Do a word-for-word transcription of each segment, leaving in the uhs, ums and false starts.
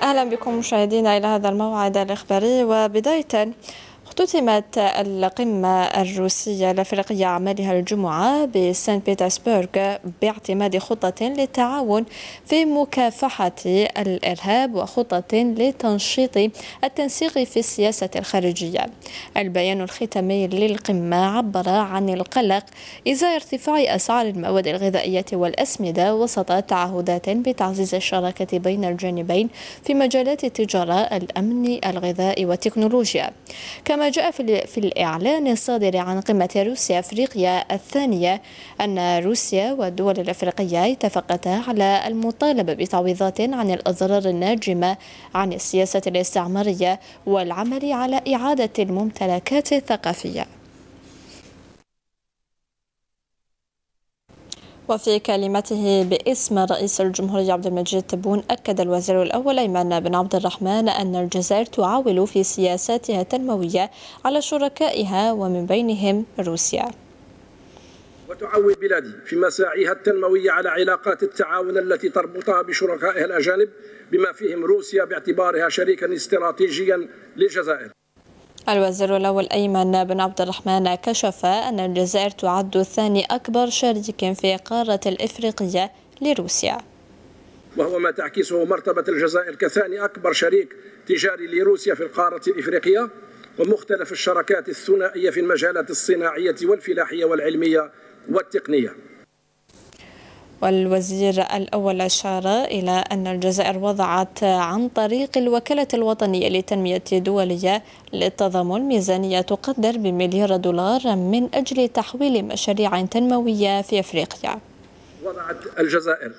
أهلا بكم مشاهدينا إلى هذا الموعد الإخباري. وبداية اختتمت القمة الروسية الأفريقية أعمالها الجمعة بسان بطرسبرغ باعتماد خطة للتعاون في مكافحة الإرهاب وخطة لتنشيط التنسيق في السياسة الخارجية. البيان الختامي للقمة عبر عن القلق إزاء ارتفاع أسعار المواد الغذائية والأسمدة وسط تعهدات بتعزيز الشراكة بين الجانبين في مجالات التجارة، الأمن، الغذاء والتكنولوجيا. كما جاء في الإعلان الصادر عن قمة روسيا أفريقيا الثانية أن روسيا والدول الأفريقية اتفقتا على المطالبة بتعويضات عن الأضرار الناجمة عن السياسة الاستعمارية والعمل على إعادة الممتلكات الثقافية. وفي كلمته باسم رئيس الجمهورية عبد المجيد تبون، أكد الوزير الأول أيمن بن عبد الرحمن أن الجزائر تعول في سياساتها التنموية على شركائها ومن بينهم روسيا. وتعول بلادي في مساعيها التنموية على علاقات التعاون التي تربطها بشركائها الأجانب بما فيهم روسيا باعتبارها شريكا استراتيجيا للجزائر. الوزير الأول أيمن بن عبد الرحمن كشف أن الجزائر تعد ثاني أكبر شريك في قارة الإفريقية لروسيا، وهو ما تعكسه مرتبة الجزائر كثاني أكبر شريك تجاري لروسيا في القارة الإفريقية، ومختلف الشراكات الثنائية في المجالات الصناعية والفلاحية والعلمية والتقنية. والوزير الأول أشار إلى أن الجزائر وضعت عن طريق الوكالة الوطنية للتنمية الدولية للتضامن ميزانية تقدر بمليار دولار من أجل تحويل مشاريع تنموية في أفريقيا. وضعت الجزائر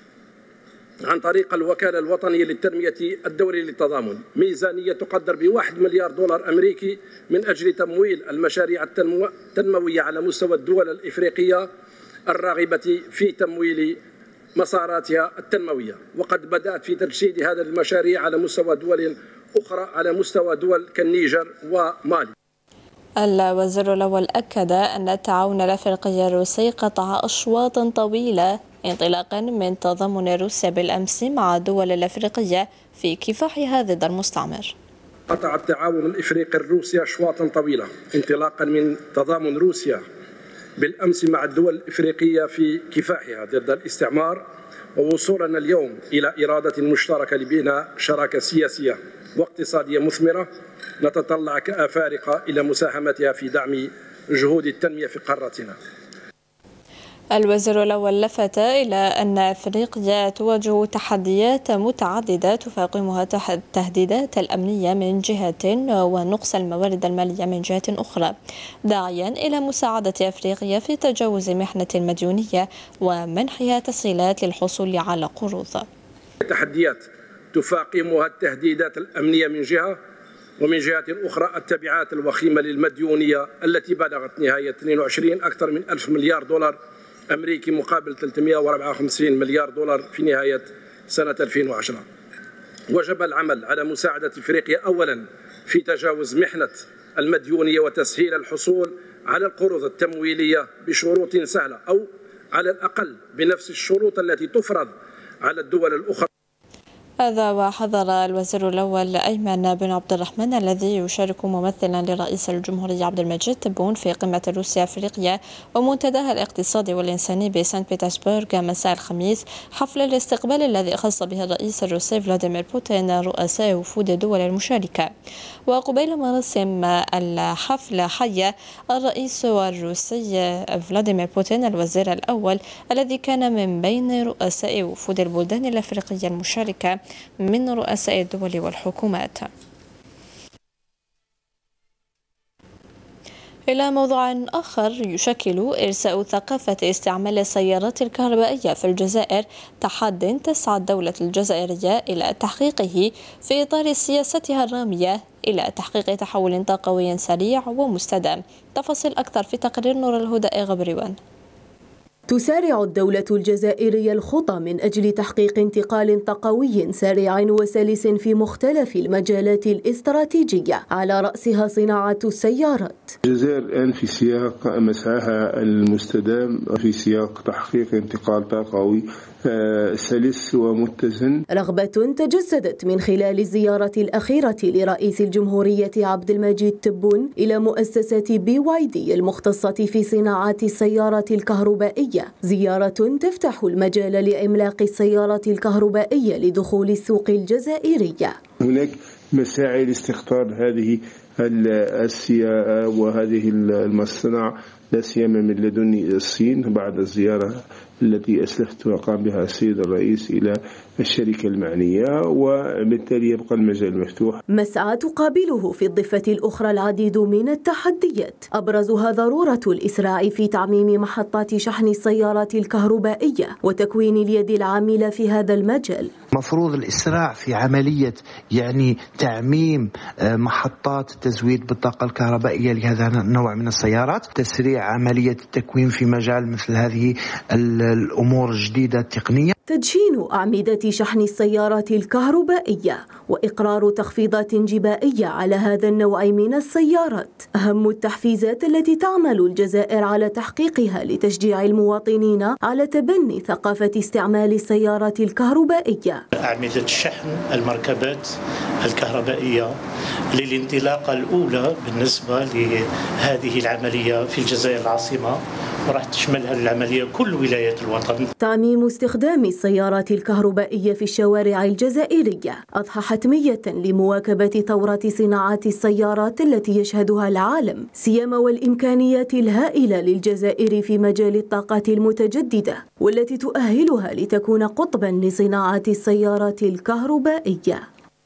عن طريق الوكالة الوطنية للتنمية الدولية للتضامن ميزانية تقدر بواحد مليار دولار أمريكي من أجل تمويل المشاريع التنموية على مستوى الدول الإفريقية الراغبة في تمويل مساراتها التنموية، وقد بدأت في تجسيد هذه المشاريع على مستوى دول أخرى على مستوى دول كالنيجر ومالي. الوزير الأول أكد أن التعاون الأفريقي الروسي قطع أشواطا طويلة انطلاقا من تضامن روسيا بالأمس مع الدول الأفريقية في كفاحها ضد المستعمر. قطع التعاون الإفريقي الروسي أشواطا طويلة انطلاقا من تضامن روسيا بالأمس مع الدول الإفريقية في كفاحها ضد الاستعمار، ووصولنا اليوم إلى إرادة مشتركة لبناء شراكة سياسية واقتصادية مثمرة نتطلع كأفارقة إلى مساهمتها في دعم جهود التنمية في قارتنا. الوزير الأول لفت إلى أن أفريقيا تواجه تحديات متعددة تفاقمها التهديدات الأمنية من جهة ونقص الموارد المالية من جهة أخرى، داعيا إلى مساعدة أفريقيا في تجاوز محنة المديونية ومنحها تسهيلات للحصول على قروض. تحديات تفاقمها التهديدات الأمنية من جهة، ومن جهة أخرى التبعات الوخيمة للمديونية التي بلغت نهاية اثنين وعشرين أكثر من ألف مليار دولار أمريكي مقابل ثلاثمئة وأربعة وخمسين مليار دولار في نهاية سنة ألفين وعشرة. وجب العمل على مساعدة أفريقيا أولا في تجاوز محنة المديونية وتسهيل الحصول على القروض التمويلية بشروط سهلة أو على الأقل بنفس الشروط التي تفرض على الدول الأخرى. هذا وحذر الوزير الأول أيمن بن عبد الرحمن الذي يشارك ممثلا لرئيس الجمهورية عبد المجيد تبون في قمة روسيا أفريقيا ومنتداها الاقتصادي والإنساني بسان بطرسبرغ مساء الخميس حفل الاستقبال الذي خص به الرئيس الروسي فلاديمير بوتين رؤساء وفود الدول المشاركة. وقبيل مراسم الحفل حيا الرئيس الروسي فلاديمير بوتين الوزير الأول الذي كان من بين رؤساء وفود البلدان الأفريقية المشاركة من رؤساء الدول والحكومات. إلى موضوع آخر، يشكل إرساء ثقافة استعمال السيارات الكهربائية في الجزائر تحد تسعى الدولة الجزائرية إلى تحقيقه في إطار سياستها الرامية إلى تحقيق تحول طاقوي سريع ومستدام. تفاصيل أكثر في تقرير نور الهدى غبريوان. تسارع الدولة الجزائرية الخطى من أجل تحقيق انتقال طاقوي سريع وسلس في مختلف المجالات الاستراتيجية، على رأسها صناعة السيارات. الجزائر الآن في سياق مسعاها المستدام، في سياق تحقيق انتقال طاقوي سلس ومتزن. رغبة تجسدت من خلال الزيارة الأخيرة لرئيس الجمهورية عبد المجيد تبون إلى مؤسسة بي واي دي المختصة في صناعة السيارة الكهربائية، زيارة تفتح المجال لإملاق السيارة الكهربائية لدخول السوق الجزائرية. هناك مساعي لاستقطاب هذه السيارة وهذه المصنع لا سيما من لدن الصين بعد الزيارة التي أسلفت وقام بها السيد الرئيس إلى الشركة المعنية، وبالتالي يبقى المجال مفتوح. مسعى تقابله في الضفة الأخرى العديد من التحديات، أبرزها ضرورة الإسراع في تعميم محطات شحن السيارات الكهربائية وتكوين اليد العاملة في هذا المجال. مفروض الإسراع في عملية يعني تعميم محطات تزويد بالطاقة الكهربائية لهذا النوع من السيارات، تسريع عملية التكوين في مجال مثل هذه الأمور الجديدة التقنية، تدشين أعمدة شحن السيارات الكهربائية وإقرار تخفيضات جبائية على هذا النوع من السيارات أهم التحفيزات التي تعمل الجزائر على تحقيقها لتشجيع المواطنين على تبني ثقافة استعمال السيارات الكهربائية. أعمدة الشحن المركبات الكهربائية للانطلاقة الأولى بالنسبة لهذه العملية في الجزائر العاصمة، وراح تشمل هذه العملية كل ولايات الوطن. تعميم استخدام السيارات الكهربائية في الشوارع الجزائرية أضحى حتمية لمواكبة ثورة صناعة السيارات التي يشهدها العالم، سيما والإمكانيات الهائلة للجزائر في مجال الطاقة المتجددة والتي تؤهلها لتكون قطبا لصناعة السيارات الكهربائية.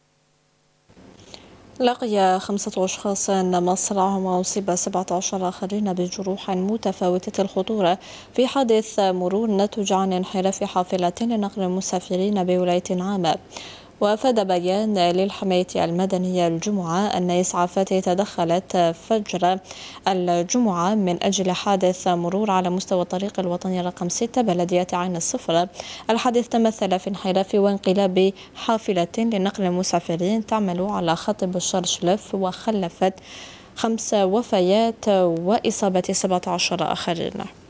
لقي خمسة أشخاص مصرعهم وأصيب سبعة عشر آخرين بجروح متفاوتة الخطورة في حادث مرور نتج عن انحراف حافلة لنقل المسافرين بولاية عامة. وأفاد بيان للحماية المدنية الجمعة أن إسعافات تدخلت فجر الجمعة من أجل حادث مرور على مستوى الطريق الوطني رقم ستة بلدية عين الصفر. الحادث تمثل في انحراف وانقلاب حافلة لنقل المسافرين تعمل على خط بشار شلف، وخلفت خمس وفيات وإصابة سبعة عشر آخرين.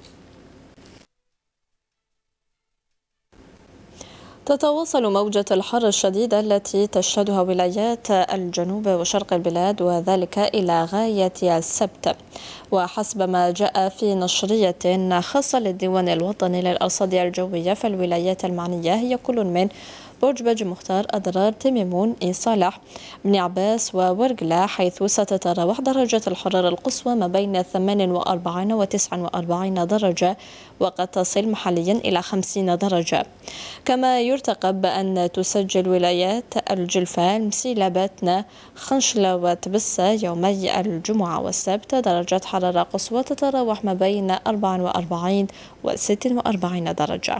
تتواصل موجة الحر الشديدة التي تشهدها ولايات الجنوب وشرق البلاد وذلك إلى غاية السبت. وحسب ما جاء في نشرية خاصة للديوان الوطني للأرصاد الجوية، فالولايات المعنية هي كل من برج بج مختار، أضرار، تميمون، إي صالح، بني عباس وورقلة، حيث ستتراوح درجة الحرارة القصوى ما بين ثمانية وأربعين وتسعة وأربعين درجة، وقد تصل محليا إلى خمسين درجة. كما يرتقب أن تسجل ولايات الجلفان، مسيلة، باتنا، خنشلة وتبسة يومي الجمعة والسبت درجات حرارة قصوى تتراوح ما بين أربعة وأربعين وستة وأربعين درجة.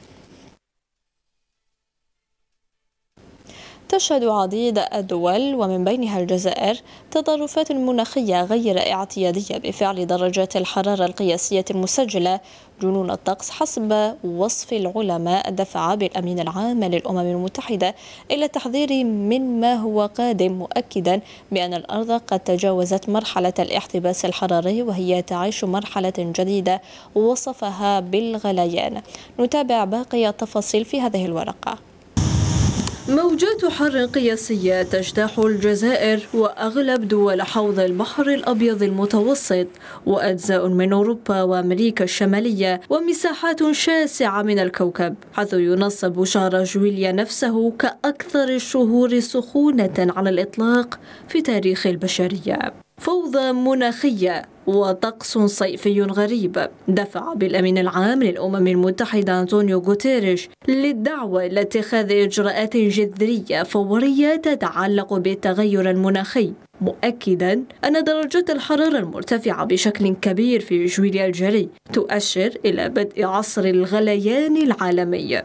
تشهد عديد الدول ومن بينها الجزائر تطرفات مناخية غير اعتيادية بفعل درجات الحرارة القياسية المسجلة. جنون الطقس حسب وصف العلماء دفع بالأمين العام للأمم المتحدة إلى التحذير مما هو قادم، مؤكدا بأن الأرض قد تجاوزت مرحلة الاحتباس الحراري وهي تعيش مرحلة جديدة وصفها بالغليان. نتابع باقي التفاصيل في هذه الورقة. موجات حر قياسية تجتاح الجزائر وأغلب دول حوض البحر الأبيض المتوسط وأجزاء من أوروبا وأمريكا الشمالية ومساحات شاسعة من الكوكب، حيث ينصب شهر جويليا نفسه كأكثر الشهور سخونة على الإطلاق في تاريخ البشرية. فوضى مناخية وطقس صيفي غريب دفع بالأمين العام للأمم المتحدة أنطونيو غوتيريش للدعوة لاتخاذ إجراءات جذرية فورية تتعلق بالتغير المناخي، مؤكدا أن درجات الحرارة المرتفعة بشكل كبير في جويليا الجاري تؤشر إلى بدء عصر الغليان العالمي.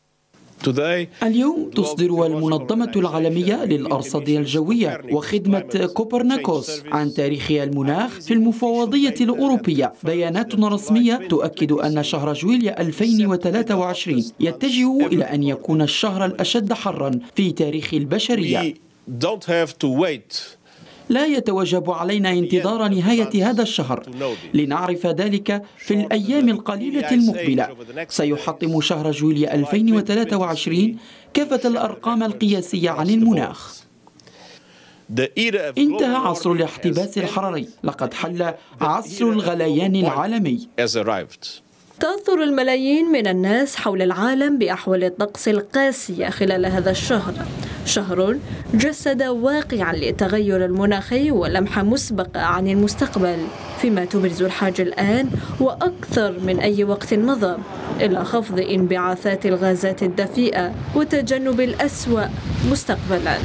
اليوم تصدر المنظمة العالمية للأرصاد الجوية وخدمة كوبرنيكوس عن تاريخ المناخ في المفوضية الأوروبية بيانات رسمية تؤكد أن شهر جويليا ألفين وثلاثة وعشرين يتجه إلى أن يكون الشهر الأشد حرا في تاريخ البشرية. لا يتوجب علينا انتظار نهاية هذا الشهر لنعرف ذلك في الأيام القليلة المقبلة. سيحطم شهر جويلية ألفين وثلاثة وعشرين كافة الأرقام القياسية عن المناخ. انتهى عصر الاحتباس الحراري، لقد حل عصر الغليان العالمي. تأثر الملايين من الناس حول العالم بأحوال الطقس القاسية خلال هذا الشهر، شهر جسد واقعا للتغير المناخي ولمحة مسبقة عن المستقبل، فيما تبرز الحاجة الآن وأكثر من أي وقت مضى إلى خفض انبعاثات الغازات الدفيئة وتجنب الأسوأ مستقبلا.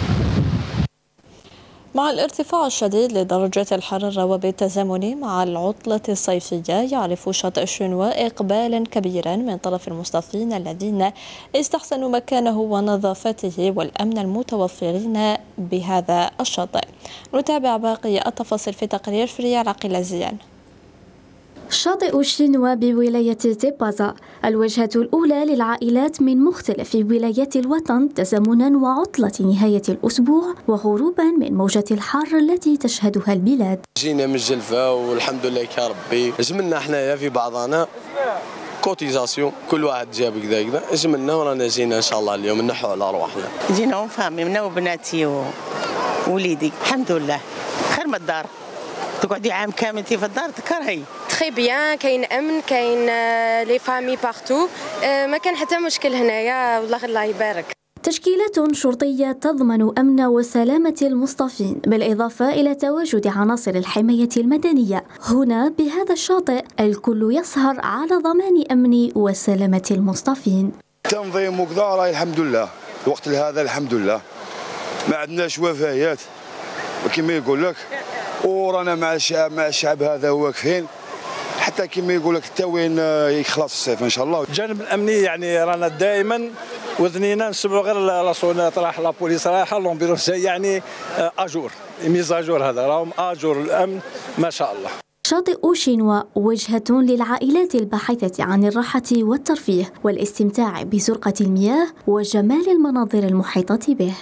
مع الارتفاع الشديد لدرجة الحرارة وبالتزامن مع العطلة الصيفية، يعرف شاطئ الشنوا إقبالا كبيرا من طرف المصطفين الذين استحسنوا مكانه ونظافته والأمن المتوفرين بهذا الشاطئ. نتابع باقي التفاصيل في تقرير فريال عقيلازيان. شاطئ الشنوا بولاية تيبازا الوجهة الأولى للعائلات من مختلف ولايات الوطن تزامنا وعطلة نهاية الأسبوع وهروبا من موجة الحر التي تشهدها البلاد. جينا من الجلفة والحمد لله كربي جملنا حنايا في بعضنا كوتيزاسيون، كل واحد جاب كذا كذا جملنا ورانا جينا ان شاء الله اليوم نحو على ارواحنا. جينا وفامي منا وبناتي ووليدي الحمد لله خير من الدار. تقعدي عام كامل في الدار تكرهي. تري بيان، كاين امن، كاين لي فامي بارتو، ما كان حتى مشكل هنايا والله الله يبارك. تشكيلات شرطية تضمن أمن وسلامة المصطفين بالإضافة إلى تواجد عناصر الحماية المدنية. هنا بهذا الشاطئ الكل يسهر على ضمان أمن وسلامة المصطفين. تنظيم وكذا الحمد لله، الوقت هذا الحمد لله ما عندناش وفيات كما يقول لك، ورانا مع الشعب مع الشعب هذا واقفين حتى كما يقول لك حتى وين يخلص الصيف ان شاء الله. الجانب الامني يعني رانا دائما وذنينا نسمعوا غير لاصونات راح لابوليس رايحه لومبيرونس يعني اجور ميزاجور، هذا راهم اجور الامن ما شاء الله. شاطئ شنوا وجهة للعائلات الباحثة عن الراحة والترفيه والاستمتاع بزرقة المياه وجمال المناظر المحيطة به.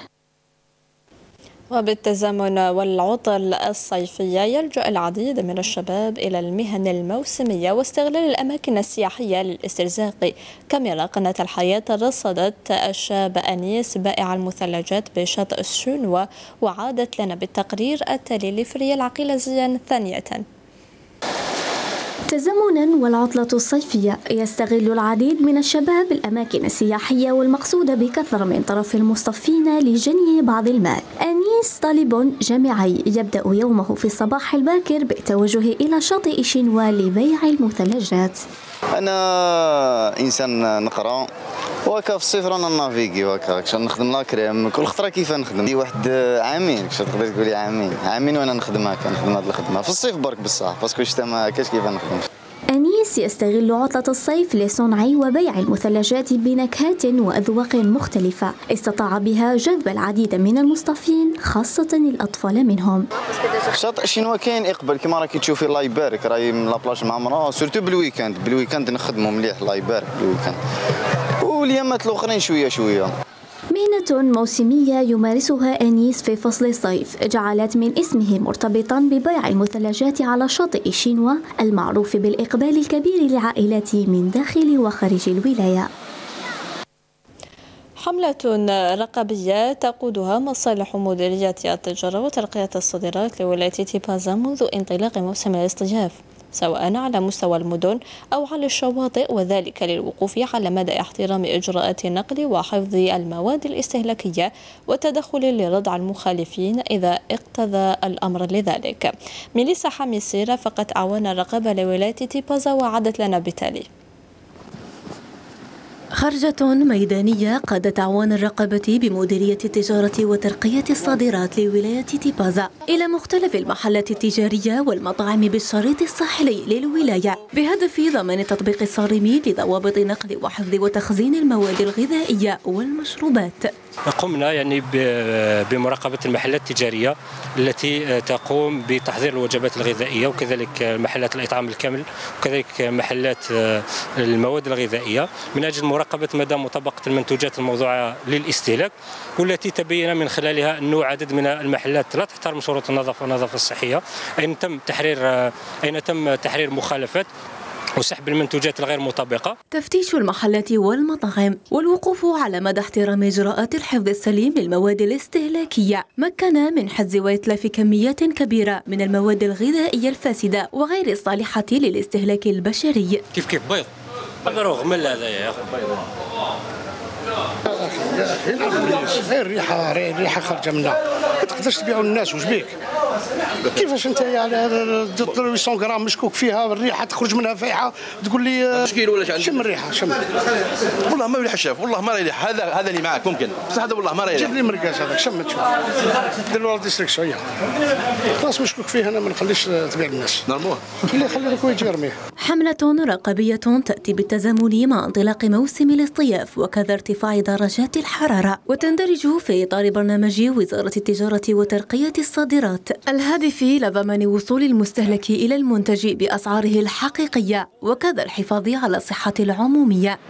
وبالتزامن والعطل الصيفية يلجأ العديد من الشباب إلى المهن الموسمية واستغلال الأماكن السياحية للاسترزاق. كاميرا قناة الحياة رصدت الشاب أنيس بائع المثلجات بشاطئ الشنوا وعادت لنا بالتقرير التالي لفريال عقيلازيان ثانية. تزامنا والعطلة الصيفية يستغل العديد من الشباب الأماكن السياحية والمقصودة بكثرة من طرف المصطفين لجني بعض المال. أنيس طالب جامعي يبدأ يومه في الصباح الباكر بالتوجه إلى شاطئ شنوا لبيع المثلجات. أنا إنسان نقرأ وهكا في الصيف رانا نافيكي وهكا كش نخدم لاكريم كل خطره كيف نخدم دي واحد عامين كش تقدر تقولي عامين عامين وانا نخدم هكا نخدم هاد الخدمه في الصيف برك بصح باسكو الشتا ما كاش كيف نخدم. أنيس يستغل عطلة الصيف لصنع وبيع المثلجات بنكهات وأذواق مختلفة استطاع بها جذب العديد من المصطفين خاصة الأطفال منهم. شاطئ شنوا كاين إقبال كما راكي تشوفي الله يبارك راهي من لابلاج معمرة سورتو بالويكاند بالويكاند نخدموا مليح الله يبارك بالويكاند واليامات الأخرين شوية شوية. مهنة موسمية يمارسها أنيس في فصل الصيف جعلت من اسمه مرتبطا ببيع المثلجات على شاطئ شنوا المعروف بالإقبال الكبير للعائلات من داخل وخارج الولاية. حملة رقابية تقودها مصالح مديرية التجارة وترقية الصادرات لولاية تيبازا منذ انطلاق موسم الاصطياف، سواء على مستوى المدن أو على الشواطئ، وذلك للوقوف على مدى احترام إجراءات النقل وحفظ المواد الاستهلاكية والتدخل لردع المخالفين إذا اقتضى الأمر لذلك. ميليسا حميسي رافقت أعوان الرقابة لولاية تيبازا وعدت لنا بالتالي. خرجة ميدانية قادت أعوان الرقابة بمديرية التجارة وترقية الصادرات لولاية تيبازا إلى مختلف المحلات التجارية والمطاعم بالشريط الساحلي للولاية بهدف ضمان التطبيق الصارم لضوابط نقل وحفظ وتخزين المواد الغذائية والمشروبات. قمنا يعني بمراقبة المحلات التجارية التي تقوم بتحضير الوجبات الغذائية، وكذلك محلات الإطعام الكامل، وكذلك محلات المواد الغذائية، من أجل مراقبة مدى مطابقة المنتوجات الموضوعة للاستهلاك، والتي تبين من خلالها أنه عدد من المحلات لا تحترم شروط النظافة والنظافة الصحية، أين تم تحرير أين تم تحرير مخالفات وسحب المنتوجات الغير مطابقة. تفتيش المحلات والمطاعم والوقوف على مدى احترام إجراءات الحفظ السليم للمواد الاستهلاكية مكن من حجز وإتلاف كميات كبيرة من المواد الغذائية الفاسدة وغير الصالحة للاستهلاك البشري. كيف كيف بيض هذا غمل هذا يا أخي. غير الريحه الريحه خارجه منها ما تقدرش تبيعوا للناس. واش بيك كيفاش انت على ثمانمائة غرام مشكوك فيها الريحه تخرج منها فايحه تقول لي مشكل ولا شنو؟ شم الريحه شم. والله ما يليح الشاف، والله ما يليح. هذا هذا اللي معك ممكن، بصح هذا والله ما يليح. جيب لي مرقاش هذاك شم تشوف دير له ديستريكت شويه خلاص مشكوك فيه انا ما نخليش تبيع للناس. نرموه اللي يخلي لك ويجي يرميه. حملة رقابية تأتي بالتزامن مع انطلاق موسم الاصطياف وكذا ارتفاع درجات الحرارة، وتندرج في إطار برنامج وزارة التجارة وترقية الصادرات الهادف إلى ضمان وصول المستهلك إلى المنتج بأسعاره الحقيقية وكذا الحفاظ على الصحة العمومية.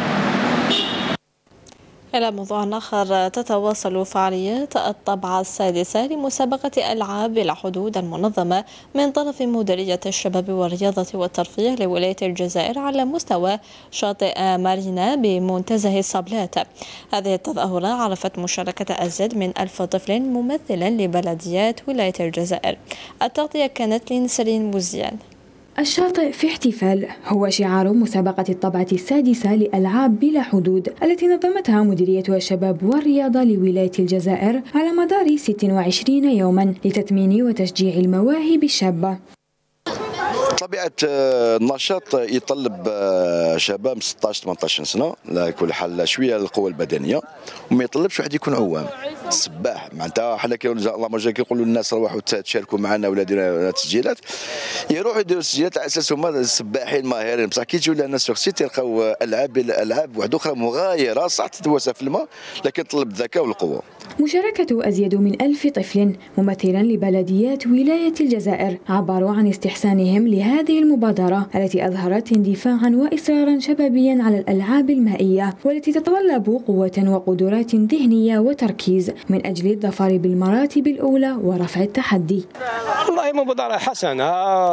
إلى موضوع آخر، تتواصل فعاليات الطبعة السادسة لمسابقة ألعاب بلا حدود المنظمة من طرف مديرية الشباب والرياضة والترفيه لولاية الجزائر على مستوى شاطئ مارينا بمنتزه الصبلات. هذه التظاهرة عرفت مشاركة أزيد من ألف طفل ممثلا لبلديات ولاية الجزائر. التغطية كانت لنسرين بوزيان. الشاطئ في احتفال هو شعار مسابقة الطبعة السادسة لألعاب بلا حدود التي نظمتها مديرية الشباب والرياضة لولاية الجزائر على مدار ست وعشرين يوما لتثمين وتشجيع المواهب الشابة. طبيعة النشاط يطلب شباب ستة عشر ثمانية عشر سنة على كل حال شوية القوة البدنية، وما يطلبش واحد يكون عوام سباح. معناتها حنا كي اللهم جا كيقولوا للناس روحوا تشاركوا معنا ولا ديروا تسجيلات، يروحوا يديروا تسجيلات على اساس هما السباحين ماهرين، بصح كي تجيو لنا سوغ سيت يلقاو العاب العاب واحده اخرى مغايره، صح تتواسى في الماء لكن تطلب الذكاء والقوه. مشاركة أزيد من ألف طفل ممثلا لبلديات ولاية الجزائر عبروا عن استحسانهم لهذه المبادرة التي أظهرت اندفاعا وإصرارا شبابيا على الألعاب المائية والتي تتطلب قوة وقدرات ذهنية وتركيز من أجل الظفر بالمراتب الأولى ورفع التحدي. والله مبادرة حسنة،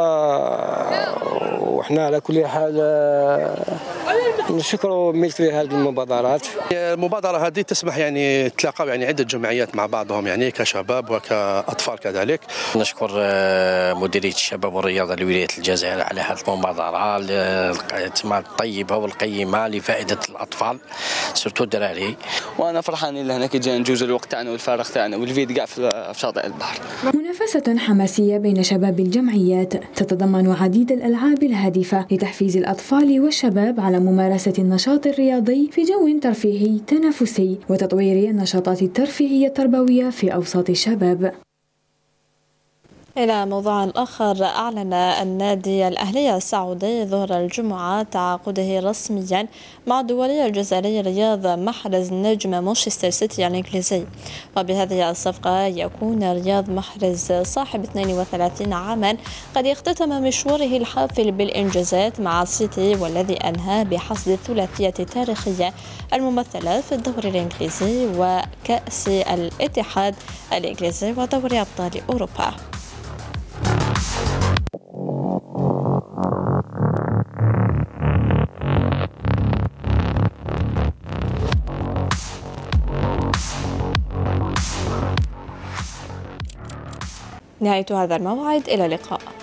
وإحنا على كل حال نشكروا مثل هذه المبادرات. المبادرة هذه تسمح يعني تلاقوا يعني عدة جمعيات مع بعضهم يعني كشباب وكأطفال كذلك. نشكر مديرية الشباب والرياضة لولاية الجزائر على هذه المبادرة الطيبة والقيمة لفائدة الأطفال سورتو الدراري. وأنا فرحان إلا هنا كي جا نجوز الوقت تاعنا والفارغ تاعنا والفيد كاع في شاطئ البحر. منافسة حماسية بين شباب الجمعيات تتضمن عديد الألعاب الهادفة لتحفيز الأطفال والشباب على ممارسة النشاط الرياضي في جو ترفيهي تنافسي وتطوير النشاطات الترفيهية التربوية في أوساط الشباب. إلى موضوع آخر، أعلن النادي الأهلي السعودي ظهر الجمعة تعاقده رسميا مع الدولي الجزائري رياض محرز نجم مانشستر سيتي الإنجليزي، وبهذه الصفقة يكون رياض محرز صاحب اثنين وثلاثين عاما قد اختتم مشواره الحافل بالإنجازات مع السيتي، والذي أنهى بحصد الثلاثية التاريخية الممثلة في الدوري الإنجليزي وكأس الاتحاد الإنجليزي ودوري أبطال أوروبا. نهاية هذا الموعد، إلى اللقاء.